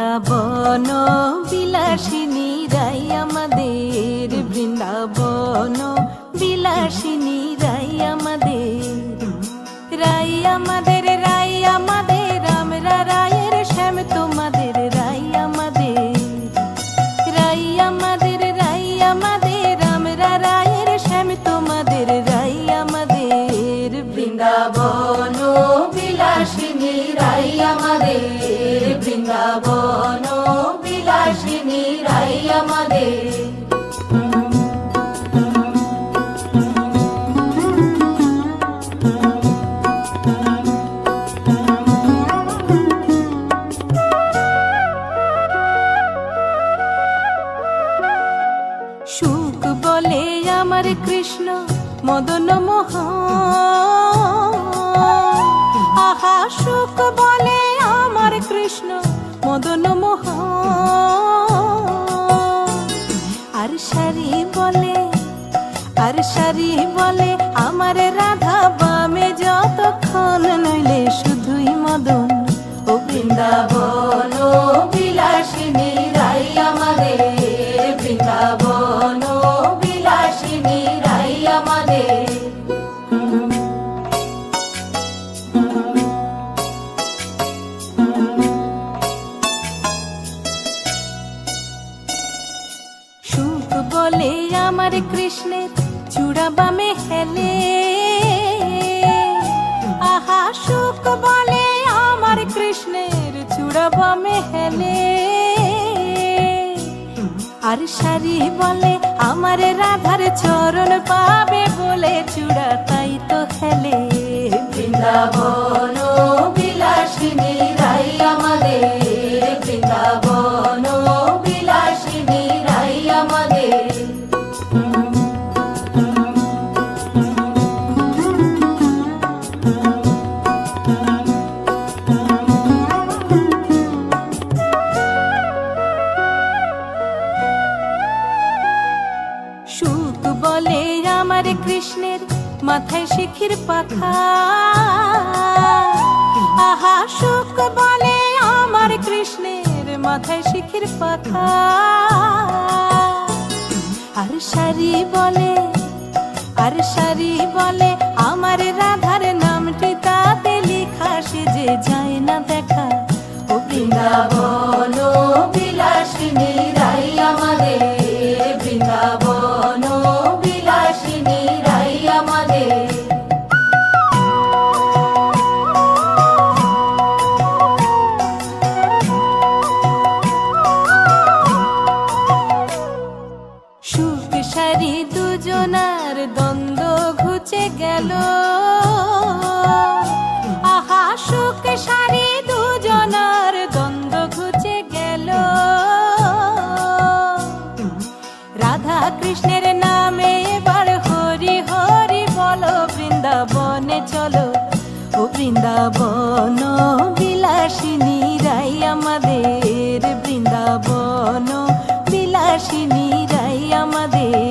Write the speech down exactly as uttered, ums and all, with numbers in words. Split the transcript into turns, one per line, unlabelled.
বৃন্দাবন বিলাসিনী রাই আমাদের, বৃন্দাবন বিলাসিনী রাই আমাদের, রাই আমাদের রাই আমাদের আমরা রায়ের শ্যাম তোমাদের, রাই আমাদের রাই আমাদের রাই আমাদের আমরা রায়ের শ্যাম তোমাদের, রাই আমাদের। বৃন্দাবন বিলাসিনী রাই আমাদের, বৃন্দাবন বিলাসিনী রাই আমাদের। সুখ বলে আমার কৃষ্ণ মদন মোহন, আহা সুখ বলে আমার কৃষ্ণ মদন মোহন। আর সারি বলে আর সারি বলে আমার রাধা বামে যতক্ষণ, নইলে শুধুই মদন। ও বৃন্দাবন বিলাসিনী রাই আমাদের, বৃন্দাবন বিলাসিনী রাই আমাদের। সুখ বলে আমার কৃষ্ণের চূড়া বামে হেলে, আহা সুখ বলে আমার কৃষ্ণের চূড়া বামে হেলে। আর সারি বলে আমার রাধার চরণ পাবে বলে চূড়া তাই তো হেলে। বৃন্দাবন বিলাসিনী রাই আমাদের, বৃন্দাবন বিলাসিনী রাই আমাদের। সুখ বলে আমার কৃষ্ণের মাথায় শিখির পাখা, আহা সুখ বলে আমার কৃষ্ণের মাথায় শিখির পাখা। আর সারি বলে আর সারি বলে আমার রাধার নামটি তাতে লিখা, সে যে যায় না দেখা। ও বৃন্দাবন বিলাসিনী রাই আমাদের, বৃন্দাবন বিলাসিনী রাই আমাদের। সুখ সারি দুজনার দ্বন্দ্ব ঘুচে গেল, আহা সুখ সারি দুজনার দ্বন্দ্ব ঘুচে গেল। রাধা কৃষ্ণের নামে এবার হরি হরি বলো, বৃন্দাবনে চলো। ও বৃন্দাবন বিলাসিনী রাই আমাদের, বৃন্দাবন বিলাসিনী রাই আমাদের।